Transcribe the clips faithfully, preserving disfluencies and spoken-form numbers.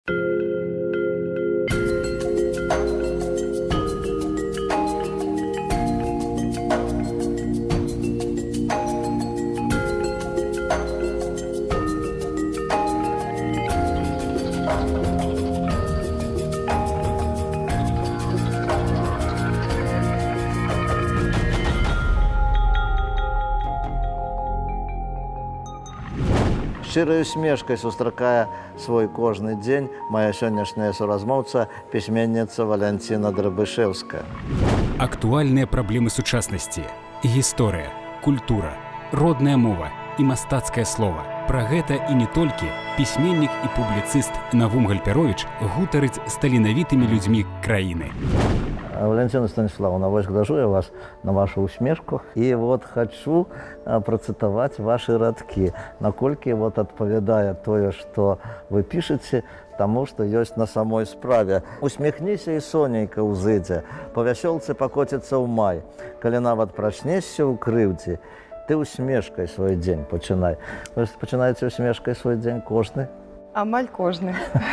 Шчырай усмешкай сустракае свой кожны дзень моя сённяшняя суразмоўца, пісьменніца Валянціна Драбышэўская. Актуальныя праблемы сучаснасці, гісторыя, культура, родная мова і мастацкае слова. Пра гэта і не толькі пісьменнік і публіцыст Навум Гальперовіч гутарыць з таленавітымі людзьмі краіны. Валентина Станиславовна, вось гляжу я вас на вашу усмешку, и вот хочу процитовать ваши радки, наколькі вот адпавядае тое, что вы пишете, тому, что есть на самой справе. Усмехнися и сонейка узыдзе, по вясёлцы покотится ў май, калі нават прачнешся ў крыўдзе, ты усмешкай свой дзень пачынай. Вы пачынаеце усмешкай свой дзень кожны? Амаль кожны.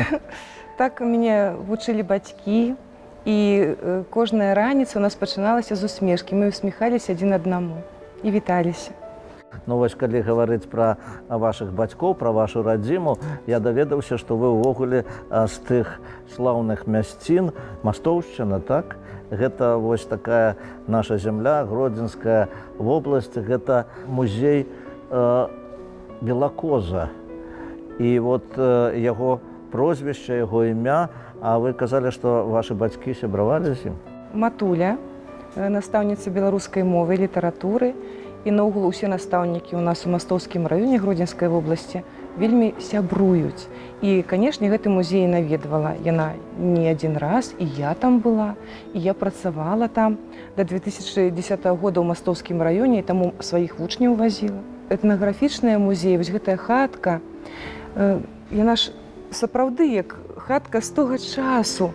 Так мяне вучылі бацькі. І кожная раніца у нас пачыналася з усмешкі. Мы усміхаліся адзін аднаму і віталіся. Ну вось, калі гаварыць пра вашых бацькоў, пра вашу радзіму, я даведаўся, што вы ўвогуле з тых слаўных мясцін, Мастоўшчына, так? Гэта вось такая наша зямля, Гродзенская вобласць, гэта музей э, Белакоза. І вот э, яго прозвішча, яго імя. А вы казалі, што вашы бацькі сябравалі з ім? Матуля, настаўніца беларускай мовы і літаратуры, і наогул усе настаўнікі ў нас у Мастоўскім раёне Гродзенскай вобласці вельмі сябруюць. І, канешне, гэты музей наведвала яна не адзін раз, і я там была, і я працавала там да две тысячы дзесятага года ў Мастоўскім раёне, і таму сваіх вучняў вазіла. Этнаграфічная музей, вось гэтая хатка, яна ж сапраўды як хатка з тога часу.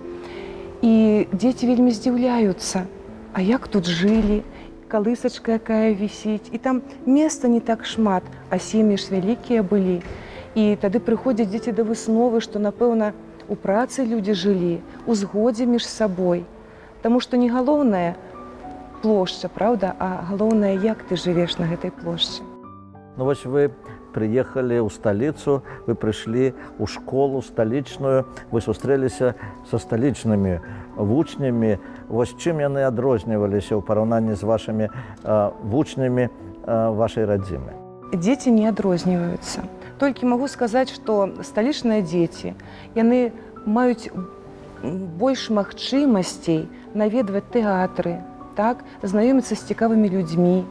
І дзеці вельмі здзіўляюцца, а як тут жылі, калысачка якая вісіць. І там места не так шмат, а сем'і ж вялікія былі. І тады прыходзяць дзеці да высновы, што, напэўна, у працы людзі жылі, у згодзе між сабой. Таму што не галоўная плошча, праўда, а галоўнае, як ты жывеш на гэтай плошчы. Ну вось вы приехали ў сталіцу, вы прыйшлі ў школу сталічную, вы сустрэліся са сталічнымі вучнямі. Вось чым яны адрозніваліся ў параўнанні з вашымі э, вучнямі э, вашай радзімы? Дзеці не адрозніваюцца. Толькі магу сказаць, што сталічныя дзеці, яны маюць больш магчымасцей наведваць тэатры, так, знаёміцца з цікавымі людзьмі.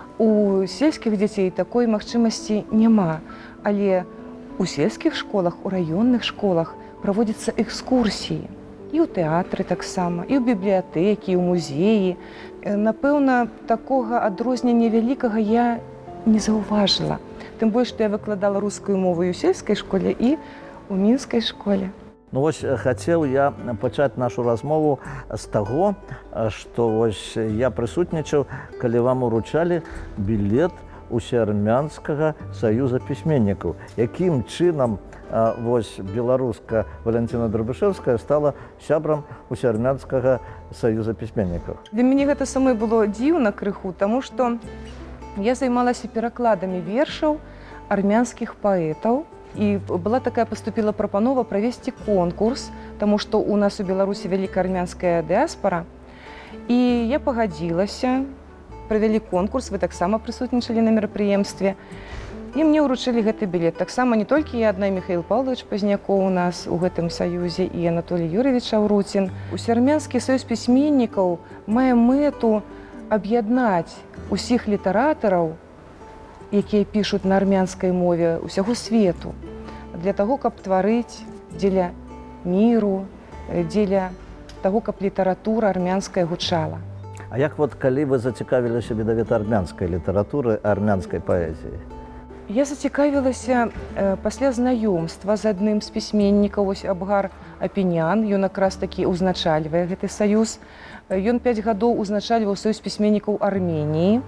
У сельскіх дзяцей такой магчымасці няма, але у сельскіх школах, у раённых школах праводзяцца экскурсіі. І ў тэатры таксама, і ў бібліятэкі, і ў музеі. Напэўна, такога адрознення вялікага я не заўважыла. Тым больш, што я выкладала рускую мову і ў сельскай школе, і ў мінскай школе. Ну вось хацеў я пачаць нашу размову з таго, што вось я прысутнічаў, калі вам уручалі білет усеармянскага саюза пісьменнікаў. Якім чынам вось беларуска Валянціна Драбышэўская стала сябрам усеармянскага саюза пісьменнікаў? Для мяне гэта самой было дзіўна крыху, таму што я займалася перакладамі вершаў армянскіх паэтаў. І была такая, паступіла прапанова правесці конкурс, таму што ў нас у Беларусі вялікая армянская дыаспара. І я пагадзілася, правялі конкурс, вы таксама прысутнічалі на мерапрыемстве. І мне ўручылі гэты білет. Таксама не толькі я адна, Міхаіл Паўлович Пазнякоў у нас у гэтым саюзе, і Анатолій Юрьевич Аўруцін. Усеармянскі саюз пісьменнікаў мае мэту аб'яднаць усіх літаратараў, якія пішуць на армянскай мове усяго свету, для таго, каб тварыць дзеля міру, дзеля таго, каб літаратура армянская гучала. А як вот калі вы зацікавіліся менавіта армянскай літаратуры, армянскай паэзіі? Я зацікавілася э, пасля знаёмства з адным з пісьменнікаў, ось Абгар Апенян, ён якраз такі ўзначальвае гэты саюз. Ён пяць гадоў узначальваў саюз пісьменнікаў Арменіі.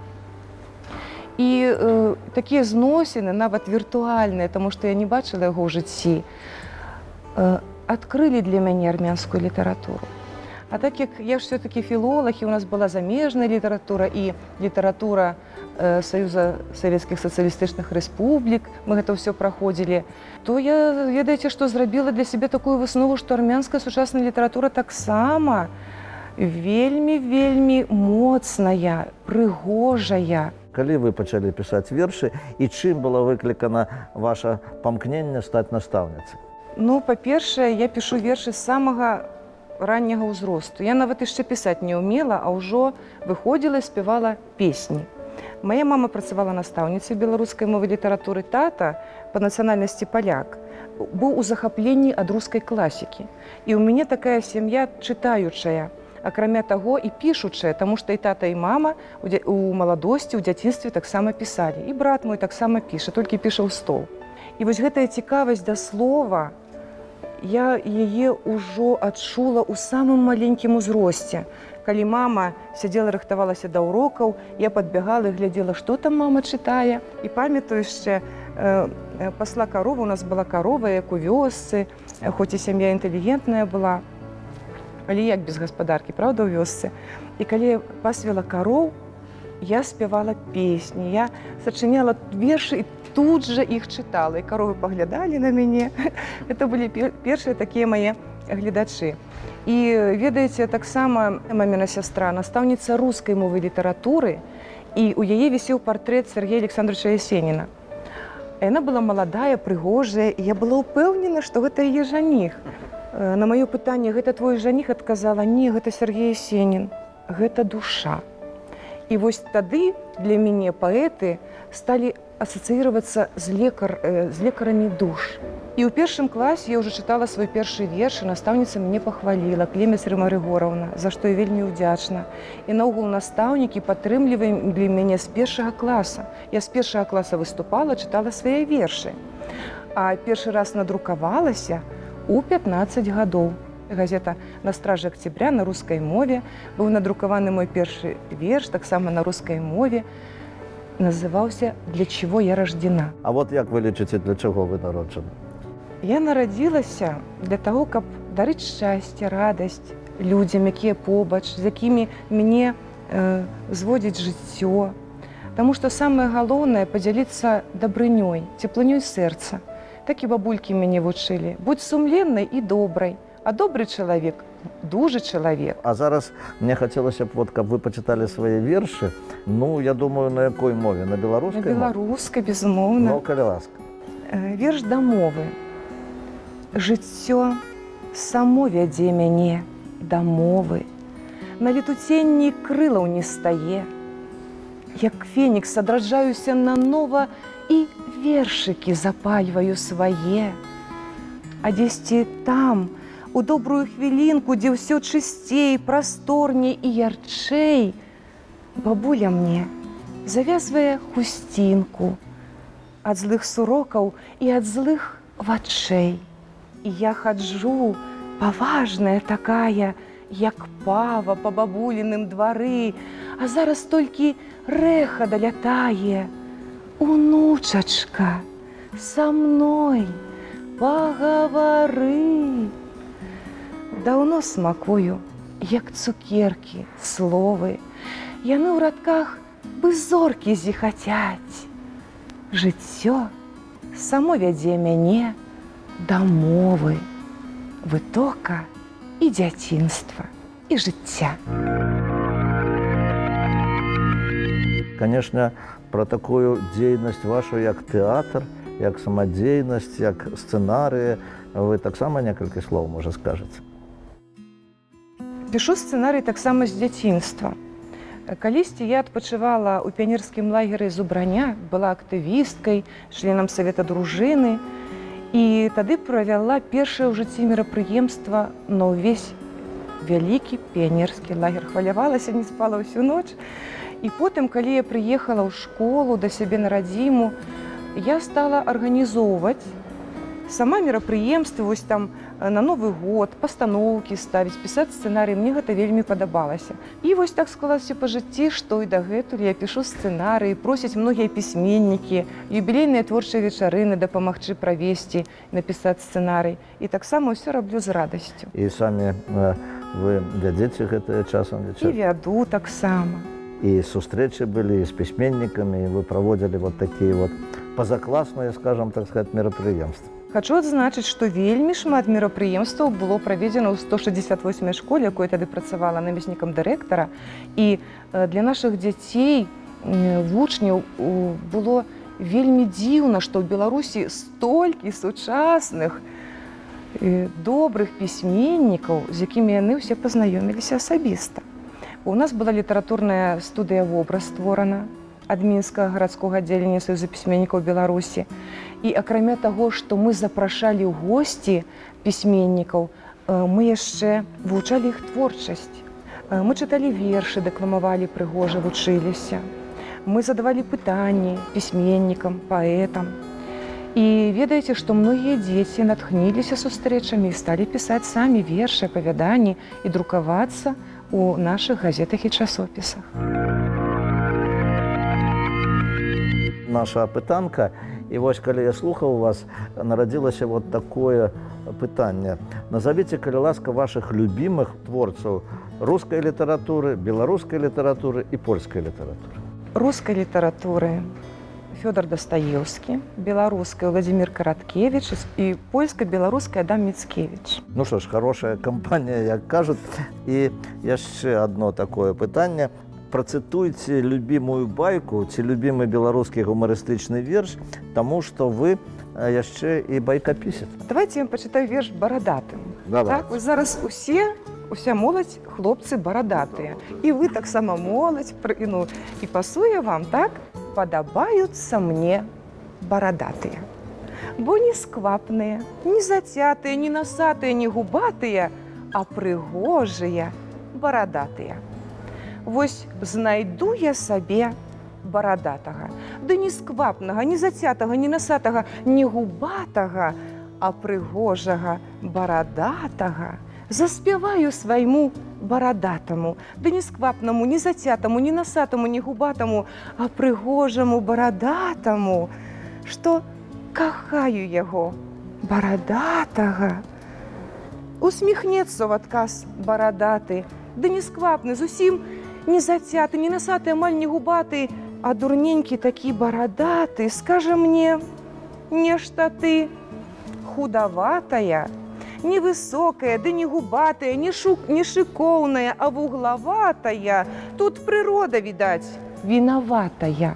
І э, такія зносіны, нават віртуальныя, таму што я не бачыла яго ў жыцці, э, адкрылі для мяне армянскую літаратуру. А так як я ж все-таки філолог, і у нас была замежная літаратура і літаратура э, Саюза Савецкіх Сацыялістычных Рэспублік, мы гэта ўсё праходзілі, то я, ведаеце, што зрабіла для сябе такую выснову, што армянская сучасная літаратура таксама вельмі-вельмі моцная, прыгожая. Калі вы пачалі пісаць вершы, і чым было выклікана ваша памкненне стаць настаўніцай? Ну, па-першае, я пішу вершы з самага ранняга ўзросту. Я нават яшчэ пісаць не ўмела, а ўжо выходзіла і спявала песні. Мая мама працавала настаўніцай беларускай мовы і літаратуры, тата па нацыянальнасці паляк быў у захапленні ад рускай класікі. І ў мяне такая сям'я чытаючая, акрамя таго і пішучая, таму што і тата, і мама у маладосці, у дзяцінстве таксама пісалі. І брат мой таксама піша, толькі піша ў стол. І вось гэтая цікавасць да слова, я яе ўжо адчула ў самым маленькім узросце. Калі мама сядзела, рыхтавалася да урокаў, я падбягала і глядзела, што там мама чытае. І памятаю яшчэ, э, пасла карова, у нас была карова, як у вёсцы, хоць і сям'я інтэлігентная была, але як без гаспадаркі, правда, у вёсцы. І калі пасвіла кароў, я спявала песні, я сачыняла вершы і тут жа іх чытала. І каровы паглядалі на мяне. Это былі першыя такія мае гледачы. І ведаеце, таксама маміна сястра, настаўніца рускай мовы і літаратуры, і у яе вісеў партрэт Сергея Александровича Ясеніна. Яна была маладая, прыгожая, і я была ўпэўнена, што гэта яе жаніх. На маё пытанне, гэта твой жаніх, адказала: не, гэта Сергей Ясенін, гэта душа. І вось тады для мяне паэты сталі асацыіравацца з, лекар, з лекарамі душ. І ў першым класе я ўжо чытала свой першы верш, і настаўніца мяне пахваліла, Клемец Рыма Рыгораўна, за што я вельмі ўдзячна. І наогул настаўнікі падтрымлівалі мяне з першага класа. Я з першага класа выступала, чытала свае вершы. А першы раз надрукавалася у пятнаццаць гадоў. Газета «На страже октября» на рускай мове. Быў надрукаваны мой першы верш, таксама на рускай мове. Называўся «Для чего я рождена». А вот як вы лічыце, для чаго вы народжаны? Я нарадзілася для таго, каб дарыць шчасце, радасць людзям, якія побач, з якімі мяне э, зводзіць жыццё. Таму што самае галоўнае падзяліцца дабрынёй, цеплынёй сэрца. Так і бабулькі мяне вучылі. Будь сумленнай і добрай, а добры чалавек дужы чалавек. А зараз мне хацелася б, вот, каб вы пачыталі свае вершы. Ну, я думаю, на якой мове? На беларускай? На беларускай, безумоўна. Ну, калі ласка. Верш да мовы. Жыццё само вядзе мяне да мовы. На летуценні крылаў не стае. Як фенікс адраджаюся нанова і вершыкі запальваю свае. А дзесьці там, у добрую хвілінку, дзе ўсё чысцей, прасторней і ярчэй, бабуля мне завязвае хусцінку ад злых сурокаў і ад злых вачэй. І я хаджу, паважная такая, як пава па бабуліным двары, а зараз толькі рэха далятае. Унучачка, са мной пагавары. Даўно смакую, як цукеркі, словы. Яны ў радках бы зоркі зіхацяць. Жыццё само вядзе мяне да мовы, вытока і дзяцінства, і жыцця. Канешне, пра такую дзейнасць вашу, як тэатр, як самадзейнасць, як сцэнарыі, вы таксама некалькі слоў, можа, скажаце? Пішу сцэнарый таксама з дзяцінства. Калісьці я адпачывала ў піянерскім лагеры Зубраня, была актывісткай, членам савета дружыны, і тады правяла першае ў жыцці мерапрыемства на ўвесь вялікі піянерскі лагер. Хвалявалася, не спала ўсю ноч. І потым, калі я прыехала ў школу да сябе на радзіму, я стала арганізоўваць сама мерапрыемствы, вось там на Новы год пастаноўкі ставіць, пісаць сцэнарый, мне гэта вельмі падабалася. І вось так склалася па жыцці, што і дагэтуль я пішу сцэнарыі, просяць многія пісьменнікі, юбілейныя творчыя вечарыны дапамагчы правесці, напісаць сцэнарый. І таксама ўсё раблю з радасцю. І самі вы вядзеце гэтыя часам вечары? І вяду таксама. І сустрэчы былі з пісьменнікамі, і вы праводзілі вот такія вот пазакласныя, скажам так сказать, мерапрыемствы. Хачу адзначыць, што вельмі шмат мерапрыемстваў было праведзена ў сто шэсцьдзесят восьмай школе, якой тады працавала намеснікам дырэктара. І для нашых дзяцей, вучняў было вельмі дзіўна, што ў Беларусі столькі сучасных, добрых пісьменнікаў, з якімі яны ўсе пазнаёміліся асабіста. У нас была літаратурная студыя «Вобраз» створана ад Мінскага гарадскога аддзялення Саюза пісьменнікаў Беларусі. І акрамя таго, што мы запрашалі ў госці пісьменнікаў, мы яшчэ вывучалі іх творчасць. Мы чыталі вершы, дэкламавалі прыгожа, вучыліся. Мы задавалі пытанні пісьменнікам, паэтам. І ведаеце, што многія дзеці натхніліся сустрэчамі і сталі пісаць самі вершы, апавяданні і друкавацца у наших газетах і часопісах. Наша апытанка, і вось калі я слухаў вас, нарадзілася вот такое пытанне. Назовіце, калі ласка, вашых любімых творцаў рускай літаратуры, беларускай літаратуры і польскай літаратуры. Рускай літаратуры Фёдор Дастаеўскі, беларускай Владзімір Караткевіч і польска-беларускай Адам Міцкевіч. Ну што ж, хорошая кампанія, як кажуць. І яшчэ одно такое пытанне. Працытуйце любімую байку ці любімы беларускі гумарыстычны верш, таму што вы яшчэ і байкапісец. Давайте я вам пачытаю верш барадатым. Давай. Так, вось зараз усе, уся моладзь, хлопцы барадатыя. І вы таксама моладзь, ну, і пасуе вам, так? Падабаюцца мне барадатыя. Бо не сквапныя, не зацятыя, не насатыя, не губатыя, а прыгожыя барадатыя. Вось знайду я сабе барадатага, ды не сквапнага, не зацятага, не насатага, не губатага, а прыгожага барадатага. Заспяваю свайму барадатаму, ды не сквапнаму, не зацятаму, не насатаму, не губатаму, а прыгожаму барадатаму, што кахаю яго барадатага. Усміхнецца ў адказ барадаты, ды не сквапны, зусім не зацяты, не насаты, амаль не губаты, а дурненькі такі барадаты, скажа мне, нешта ты худаватая, невысокая, ды не губатая, не, шу... не шыкоўная, а вуглаватая. Тут прырода, відаць, вінаватая.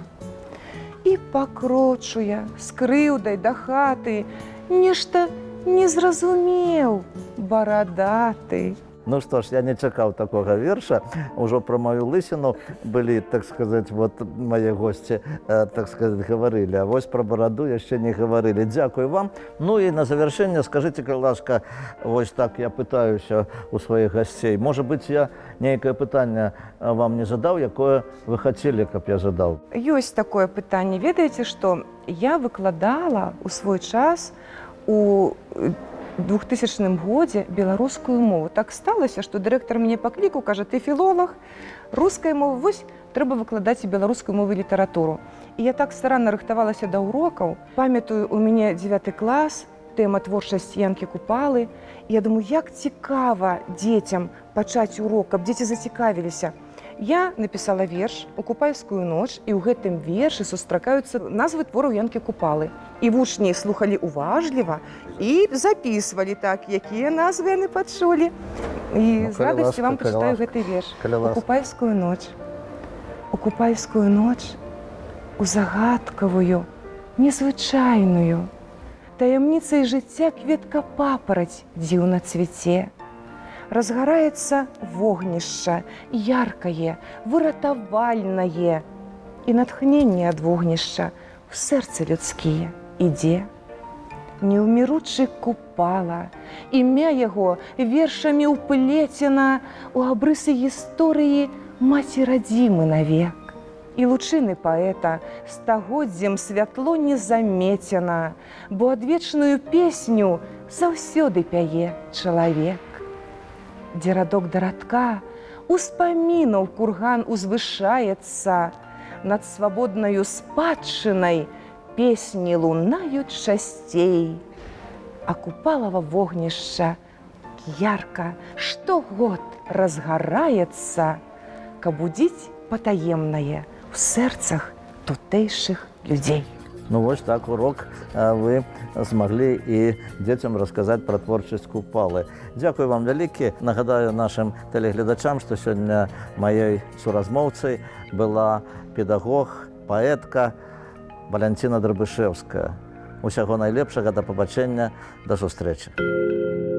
І пакрочу я з крыўдай да хаты, нешта не зразумеў барадаты. Ну што ж, я не чакаў такога верша. Ужо пра маю лысіну былі, так сказаць, вот мае госці, так сказаць, гаварылі. А вось пра бараду яшчэ не гаварылі. Дзякуй вам. Ну і на завяршэнне скажыце, калі ласка, вось так я пытаюся у сваіх гасцей. Можа быць, я нейкае пытанне вам не задаў, якое вы хацелі, каб я задаў? Ёсць такое пытанне. Ведаеце, што я выкладала ў свой час у двухтысячным годзе беларускую мову. Так сталася, што дырэктар мяне паклікаў, кажа, ты філолог, руская мова, вось трэба выкладаць і беларускую мову і літаратуру. І я так старанна рыхтавалася да урокаў. Памятаю, у мяне дзевяты клас, тэма творчасць Янкі Купалы. І я думаю, як цікава дзецям пачаць урок, каб дзеці зацікавіліся. Я напісала верш у купальскую ноч, і ў гэтым вершы сустракаюцца назвы твораў Янкі Купалы. І вучні слухалі уважліва і запісвалі так, якія назвы яны пачулі. І з радасцю вам пачытаю гэты верш. У купальскую ноч. У купальскую ноч, у загадкавую, незвычайную, таямніцай жыцця кветка папараць дзіўна цвіце. Разгараецца вогнішча, яркае, выратавальнае, і натхненне ад вогнішча ў сэрцы людскія ідзе. Неўміручы Купала, імя яго вершамі ўплецена ў абрысы гісторыі маці радзімы навек. І лучыны паэта стагоддзем святло не замецена, бо адвечную песню заўсёды пяе чалавек. Дзе радок да радка успамінаў курган узвышаецца, над свабоднаю спадчынай песні лунаюць часцей. А купалава вогнішча ярка штогод разгараецца, каб будзіць патаемнае ў сэрцах тутэйшых людзей. Ну вось так урок вы змаглі і дзецям расказаць пра творчасць Купалы. Дзякуй вам вялікі. Нагадаю нашым тэлегледачам, што сёння маёй суразмоўцай была педагог, паэтка Валянціна Драбышэўская. Усяго найлепшага, да пабачэння, да сустрэчы.